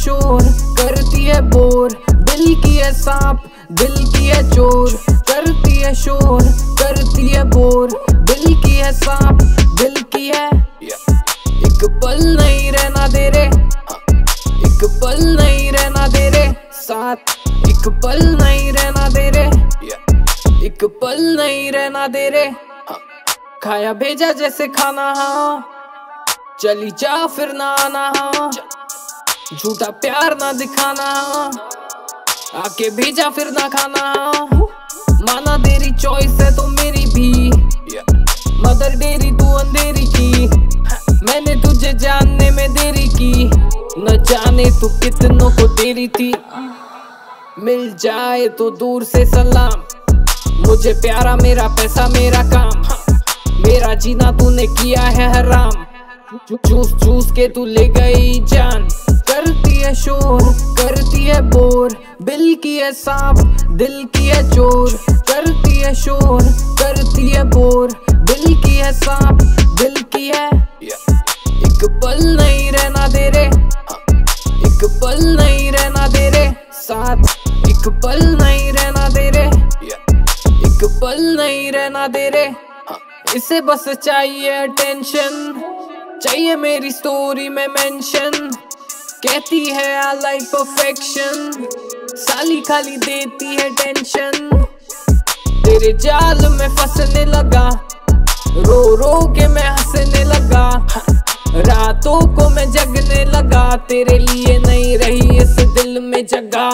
शोर, करती है बोर, दिल की है सांप, दिल की है चोर। करती है शोर, करती है बोर, दिल की है सांप, दिल की है। एक पल नहीं रहना दे रे, एक पल नहीं रहना दे रे साथ, एक पल नहीं रहना दे रे, एक पल नहीं रहना दे रे। खाया भेजा जैसे खाना, हाँ चली जा फिर ना आना, हाँ झूठा प्यार ना दिखाना, आके भेजा फिर ना खाना। माना तेरी चॉइस है तो मेरी भी, मदर डेरी तू अंधेरी की, मैंने तुझे जानने में देरी की, न जाने तू कितनों को तेरी थी। मिल जाए तो दूर से सलाम, मुझे प्यारा मेरा पैसा मेरा काम, मेरा जीना तूने किया है हराम, चूस चूस के तू ले गई जान। करती है शोर, करती है बोर, बिल की है सांप, दिल की है चोर। करती है शोर, करती है बोर, दिल की है सांप, दिल की है। एक पल नहीं रहना दे रे, एक पल नहीं रहना दे रे साथ, एक पल नहीं रहना दे रे, एक पल नहीं रहना दे रे। इसे बस चाहिए अटेंशन, चाहिए मेरी स्टोरी में मेंशन, कहती है आई लाइक परफेक्शन, साली खाली देती है टेंशन। तेरे जाल में फंसने लगा, रो रो के मैं हंसने लगा, रातों को मैं जगने लगा, तेरे लिए नहीं रही इस दिल में जगह।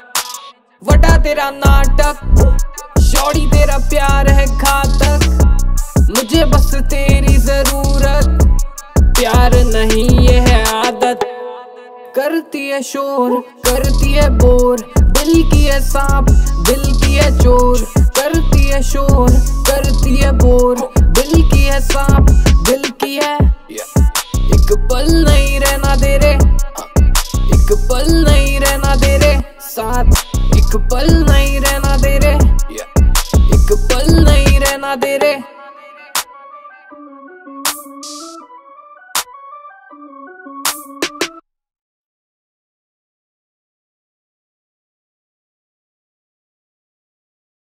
वटा तेरा नाटक, शौड़ी तेरा प्यार है घातक, मुझे बस तेरी जरूरत, प्यार नहीं ये है आदत। करती है शोर, करती है बोर, दिल की है सांप, दिल की है चोर। करती है शोर, करती है बोर, दिल की है सांप, दिल